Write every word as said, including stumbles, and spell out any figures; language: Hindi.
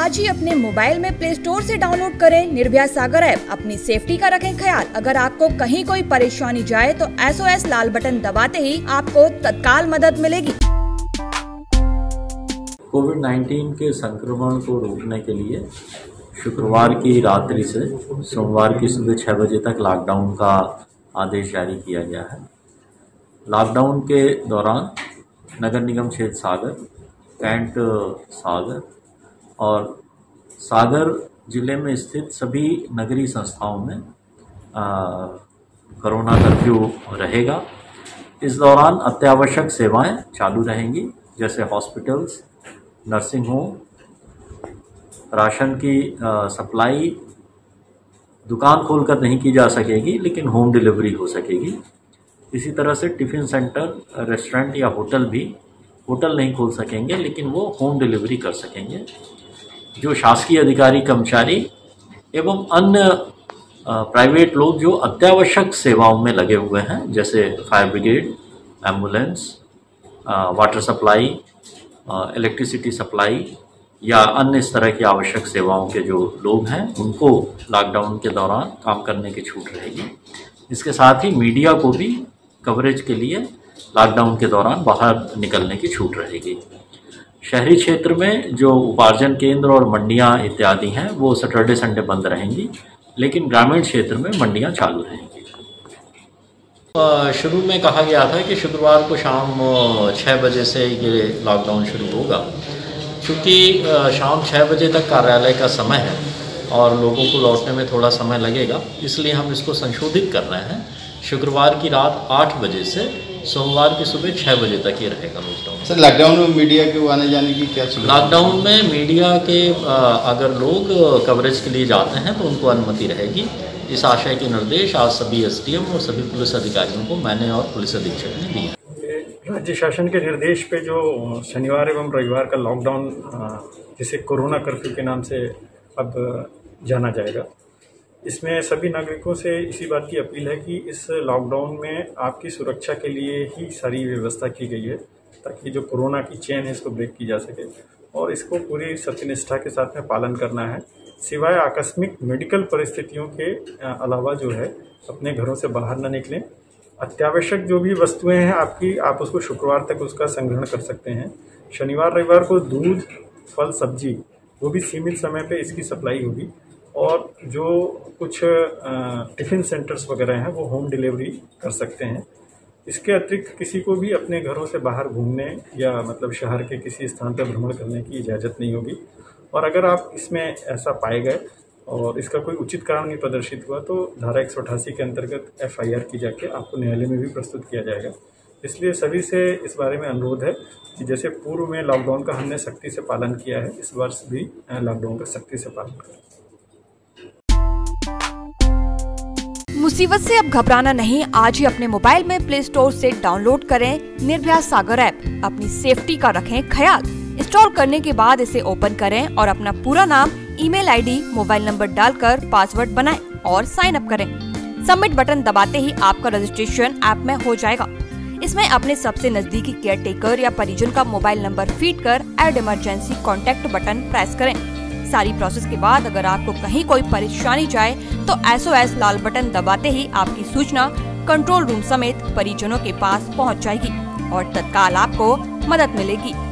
आज ही अपने मोबाइल में प्ले स्टोर से डाउनलोड करें निर्भया सागर ऐप। अपनी सेफ्टी का रखें ख्याल। अगर आपको कहीं कोई परेशानी जाए तो एस ओ एस लाल बटन दबाते ही आपको तत्काल मदद मिलेगी। कोविड नाइन्टीन के संक्रमण को रोकने के लिए शुक्रवार की रात्रि से सोमवार की सुबह छह बजे तक लॉकडाउन का आदेश जारी किया गया है। लॉकडाउन के दौरान नगर निगम क्षेत्र सागर, कैंट सागर और सागर जिले में स्थित सभी नगरीय संस्थाओं में आ, कोरोना कर्फ्यू रहेगा। इस दौरान अत्यावश्यक सेवाएं चालू रहेंगी, जैसे हॉस्पिटल्स, नर्सिंग होम, राशन की आ, सप्लाई दुकान खोलकर नहीं की जा सकेगी, लेकिन होम डिलीवरी हो सकेगी। इसी तरह से टिफ़िन सेंटर, रेस्टोरेंट या होटल भी होटल नहीं खोल सकेंगे, लेकिन वो होम डिलीवरी कर सकेंगे। जो शासकीय अधिकारी, कर्मचारी एवं अन्य प्राइवेट लोग जो अत्यावश्यक सेवाओं में लगे हुए हैं, जैसे fire brigade, ambulance, water supply, electricity supply या अन्य इस तरह की आवश्यक सेवाओं के जो लोग हैं, उनको लॉकडाउन के दौरान काम करने की छूट रहेगी। इसके साथ ही मीडिया को भी कवरेज के लिए लॉकडाउन के दौरान बाहर निकलने की छूट रहेगी। शहरी क्षेत्र में जो उपार्जन केंद्र और मंडियां इत्यादि हैं, वो सैटरडे संडे बंद रहेंगी, लेकिन ग्रामीण क्षेत्र में मंडियां चालू रहेंगी। शुरू में कहा गया था कि शुक्रवार को शाम छः बजे से ये लॉकडाउन शुरू होगा। क्योंकि शाम छः बजे तक कार्यालय का समय है और लोगों को लौटने में थोड़ा समय लगेगा, इसलिए हम इसको संशोधित कर रहे हैं। शुक्रवार की रात आठ बजे से सोमवार की सुबह छः बजे तक ये रहेगा लॉकडाउन। सर, लॉकडाउन में मीडिया के आने जाने की क्या सुविधा? लॉकडाउन में मीडिया के अगर लोग कवरेज के लिए जाते हैं तो उनको अनुमति रहेगी। इस आशय के निर्देश आज सभी एस डी एम और सभी पुलिस अधिकारियों को मैंने और पुलिस अधीक्षक ने दिए। राज्य शासन के निर्देश पे जो शनिवार एवं रविवार का लॉकडाउन, जिसे कोरोना कर्फ्यू के नाम से अब जाना जाएगा, इसमें सभी नागरिकों से इसी बात की अपील है कि इस लॉकडाउन में आपकी सुरक्षा के लिए ही सारी व्यवस्था की गई है, ताकि जो कोरोना की चेन है इसको ब्रेक की जा सके और इसको पूरी सत्यनिष्ठा के साथ में पालन करना है। सिवाय आकस्मिक मेडिकल परिस्थितियों के अलावा जो है अपने घरों से बाहर न निकलें। अत्यावश्यक जो भी वस्तुएं हैं आपकी, आप उसको शुक्रवार तक उसका संग्रहण कर सकते हैं। शनिवार रविवार को दूध, फल, सब्जी वो भी सीमित समय पे इसकी सप्लाई होगी और जो कुछ टिफ़िन सेंटर्स वगैरह हैं वो होम डिलीवरी कर सकते हैं। इसके अतिरिक्त किसी को भी अपने घरों से बाहर घूमने या मतलब शहर के किसी स्थान पर भ्रमण करने की इजाज़त नहीं होगी। और अगर आप इसमें ऐसा पाए गए और इसका कोई उचित कारण नहीं प्रदर्शित हुआ तो धारा एक सौ अठासी के अंतर्गत एफ आई आर की जाके आपको न्यायालय में भी प्रस्तुत किया जाएगा। इसलिए सभी से इस बारे में अनुरोध है कि जैसे पूर्व में लॉकडाउन का हमने सख्ती से पालन किया है, इस वर्ष भी लॉकडाउन का सख्ती से पालन करें। मुसीबत से अब घबराना नहीं। आज ही अपने मोबाइल में प्ले स्टोर से डाउनलोड करें निर्भया सागर ऐप। अपनी सेफ्टी का रखें ख्याल। इंस्टॉल करने के बाद इसे ओपन करें और अपना पूरा नाम, ईमेल आईडी, मोबाइल नंबर डालकर पासवर्ड बनाएं और साइन अप करें। सबमिट बटन दबाते ही आपका रजिस्ट्रेशन ऐप में हो जाएगा। इसमें अपने सबसे नजदीकी केयर टेकर या परिजन का मोबाइल नंबर फीड कर add emergency contact button press करें। सारी प्रोसेस के बाद अगर आपको कहीं कोई परेशानी जाए तो एस ओ एस लाल बटन दबाते ही आपकी सूचना कंट्रोल रूम समेत परिजनों के पास पहुंच जाएगी और तत्काल आपको मदद मिलेगी।